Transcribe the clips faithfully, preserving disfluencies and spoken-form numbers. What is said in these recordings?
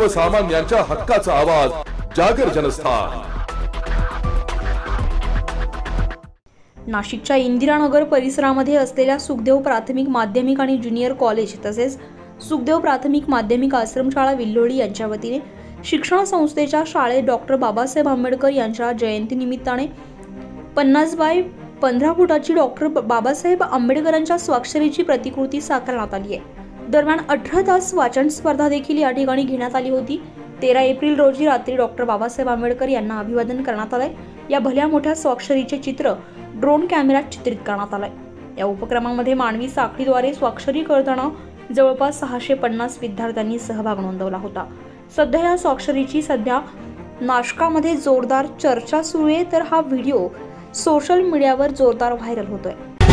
सर्वसामान्यांच्या हक्काचा आवाज जागर जनस्थान। नाशिकच्या इंदिरानगर परिसरामध्ये असलेल्या सुखदेव प्राथमिक माध्यमिक आणि ज्युनियर कॉलेज तसेच सुखदेव प्राथमिक माध्यमिक आश्रमशाळा विल्लोळी यांच्या वतीने शिक्षण संस्थेच्या शाळेत डॉक्टर बाबासाहेब आंबेडकर यांच्या जयंतीनिमित्ताने पन्नास बाय पंधरा फुटाची डॉक्टर बाबासाहेब आंबेडकरांच्या स्वाक्षरीची प्रतिकृती साकारण्यात आली आहे। दरम्यान अठरा तास वाचन स्पर्धा देखील या ठिकाणी घेण्यात आली होती। तेरा एप्रिल रोजी रात्री डॉक्टर बाबासाहेब आंबेडकर यांना अभिवादन करण्यात आले। या भल्या मोठ्या स्वाक्षरीचे चित्र ड्रोन कॅमेऱ्यात चित्रित करण्यात आले। या उपक्रमामध्ये मानवी साखळीद्वारे स्वाक्षरी करताना जवळपास सहाशे पन्नास विद्यार्थ्यांनी सहभाग नोंदवला होता। सध्या या स्वाक्षरीची सध्या नाशकामध्ये जोरदार चर्चा सुरू आहे, तर हा व्हिडिओ सोशल मीडियावर जोरदार व्हायरल होतोय।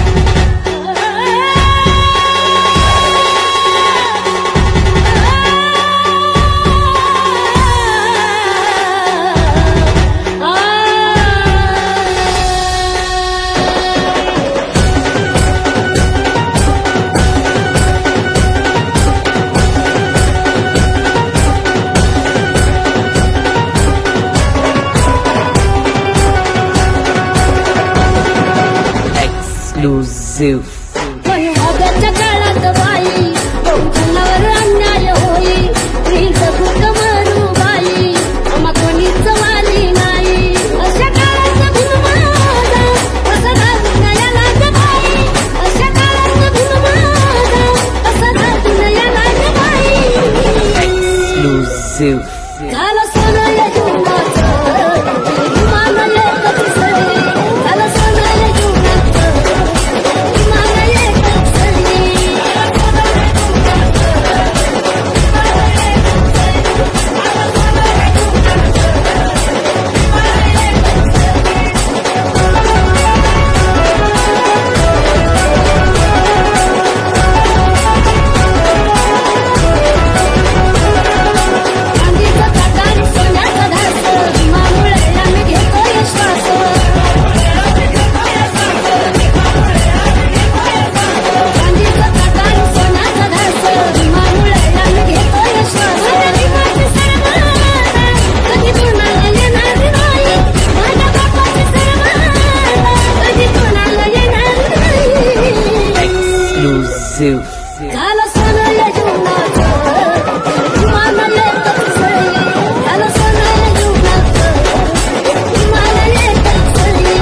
Exclusive. मनोहराच्या काळात बाई बहुजनावर अन्याय होई, स्त्रीचं भूत मारू बाई आम्हा कोणीच वाली नाही। अशा काळात भीम माझा असा राहून याला ग बाई, अशा काळात भीम माझा असा राहून याला ग बाई। Exclusive. झालं सोनं या जीवनाचं विमान एकच सरी, झालं सोनं या जीवनाचं विमान एकच सरी। चांदीचं ताटात सोन्याचा घास, विमामुळे आम्ही घेतोय श्वास। चांदीचं ताटात सोन्याचा घास, विमामुळे आम्ही घेतोय श्वास। विमाची सरमाला कधी कोणाला येणार नाही, माझ्या बापाची सरमाला कधी कोणाला येणार नाही। Exclusive. झालं सोनं या जीवनाचं विमान एकच सरी, झालं सोनं या जीवनाचं विमान एकच सरी।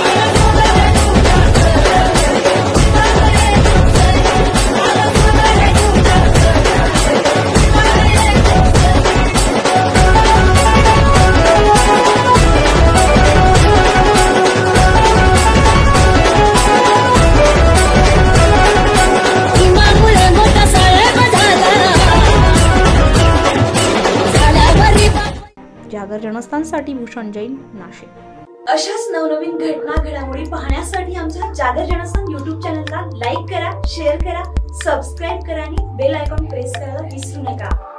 विमामुळे मोठा साहेब झाला, झाल्यावरी बाप जागर जनस्थानसाठी भूषण जैन, नाशिक। अशाच नवनवीन घटना घडामोडी पाहण्यासाठी आमच्या जागर जनस्थान यूट्यूब चॅनलला लाईक करा, शेअर करा, सबस्क्राईब करा आणि बेल आयकॉन प्रेस करायला विसरू नका।